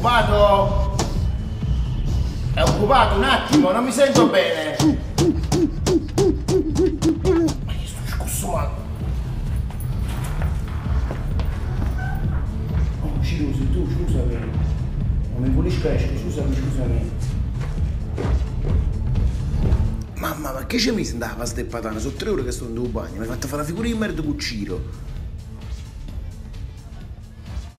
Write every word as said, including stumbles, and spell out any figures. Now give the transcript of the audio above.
occupato? È occupato un attimo, non mi sento bene. Ma io sto sconsumando. Oh, Ciro, sei tu, scusami. Non mi pulisca, esco, scusami, scusami. Mamma, ma che c'è mi sentava sta patana? Sono tre ore che sto in bagno, mi hai fatto fare la figura di merda con Ciro.